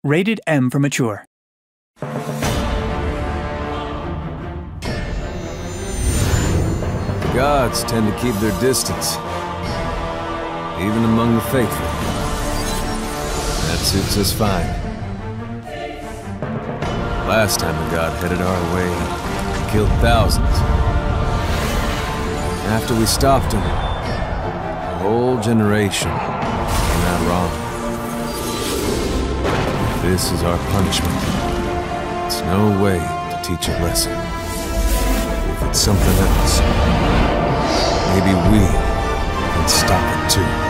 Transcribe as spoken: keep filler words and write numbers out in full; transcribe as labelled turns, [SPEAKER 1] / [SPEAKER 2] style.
[SPEAKER 1] Rated M for mature.
[SPEAKER 2] The gods tend to keep their distance, even among the faithful. That suits us fine. Last time the god headed our way, he killed thousands. After we stopped him, a whole generation came out wrong. This is our punishment. It's no way to teach a lesson. If it's something else, maybe we can stop it too.